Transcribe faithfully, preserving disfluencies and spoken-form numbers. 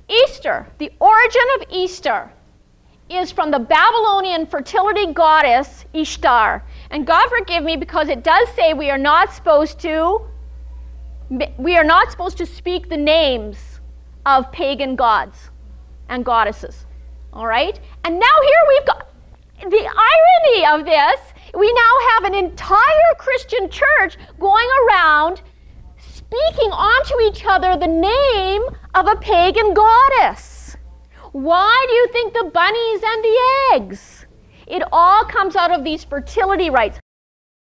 Easter, the origin of Easter, is from the Babylonian fertility goddess Ishtar. And God forgive me, because it does say we are not supposed to we are not supposed to speak the names of pagan gods and goddesses. All right? And now here we've got the irony of this. We now have an entire Christian church going around speaking onto each other the name of a pagan goddess. Why do you think the bunnies and the eggs? It all comes out of these fertility rites.